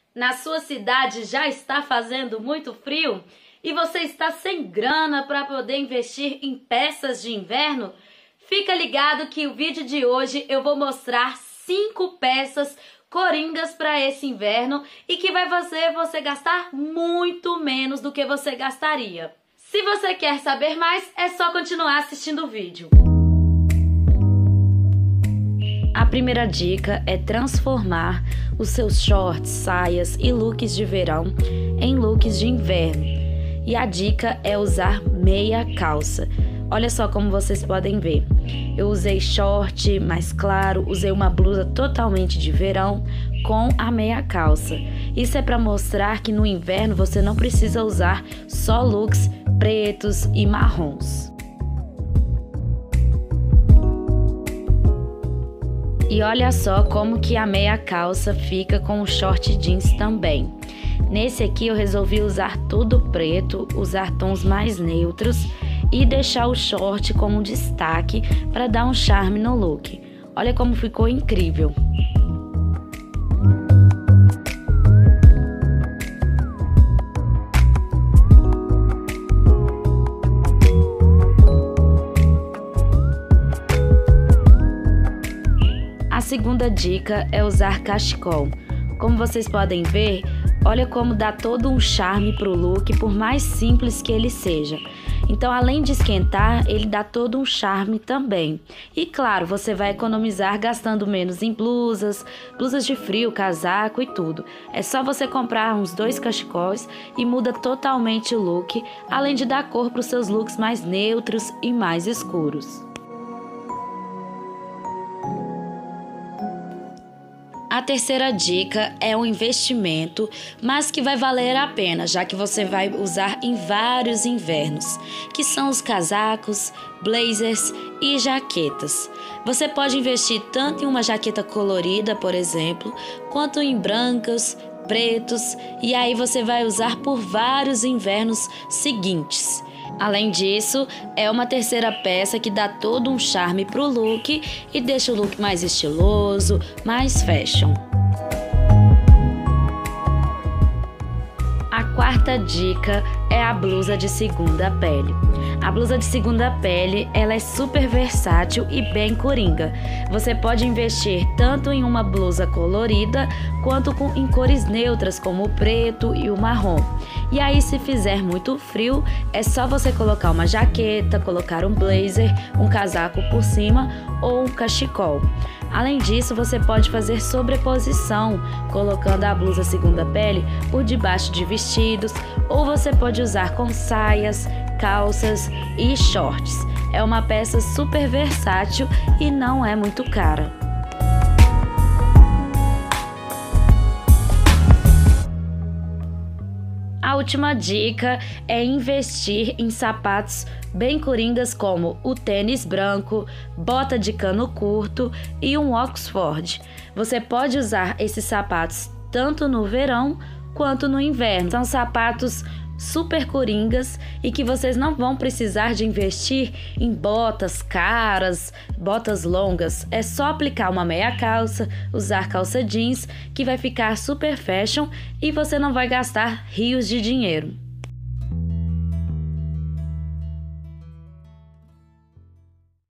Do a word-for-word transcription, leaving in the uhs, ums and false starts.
Na sua cidade já está fazendo muito frio e você está sem grana para poder investir em peças de inverno? Fica ligado que o vídeo de hoje eu vou mostrar cinco peças coringas para esse inverno e que vai fazer você gastar muito menos do que você gastaria. Se você quer saber mais, é só continuar assistindo o vídeo. A primeira dica é transformar os seus shorts, saias e looks de verão em looks de inverno. E a dica é usar meia calça. Olha só como vocês podem ver. Eu usei short mais claro, usei uma blusa totalmente de verão com a meia calça. Isso é para mostrar que no inverno você não precisa usar só looks pretos e marrons. E olha só como que a meia calça fica com o short jeans também. Nesse aqui eu resolvi usar tudo preto, usar tons mais neutros e deixar o short como destaque para dar um charme no look. Olha como ficou incrível! A segunda dica é usar cachecol. Como vocês podem ver, olha como dá todo um charme para o look, por mais simples que ele seja. Então, além de esquentar, ele dá todo um charme também. E claro, você vai economizar gastando menos em blusas, blusas de frio, casaco e tudo. É só você comprar uns dois cachecóis e muda totalmente o look, além de dar cor para os seus looks mais neutros e mais escuros. A terceira dica é um investimento, mas que vai valer a pena, já que você vai usar em vários invernos, que são os casacos, blazers e jaquetas. Você pode investir tanto em uma jaqueta colorida, por exemplo, quanto em brancos, pretos, e aí você vai usar por vários invernos seguintes. Além disso, é uma terceira peça que dá todo um charme pro look e deixa o look mais estiloso, mais fashion. A quarta dica é a blusa de segunda pele. A blusa de segunda pele, ela é super versátil e bem coringa. Você pode investir tanto em uma blusa colorida quanto com, em cores neutras como o preto e o marrom. E aí, se fizer muito frio, é só você colocar uma jaqueta, colocar um blazer, um casaco por cima ou um cachecol. Além disso, você pode fazer sobreposição, colocando a blusa segunda pele por debaixo de vestidos, ou você pode usar com saias, calças e shorts. É uma peça super versátil e não é muito cara. A última dica é investir em sapatos bem coringas como o tênis branco, bota de cano curto e um Oxford. Você pode usar esses sapatos tanto no verão quanto no inverno. São sapatos super coringas e que vocês não vão precisar de investir em botas caras, botas longas. É só aplicar uma meia calça, usar calça jeans, que vai ficar super fashion e você não vai gastar rios de dinheiro.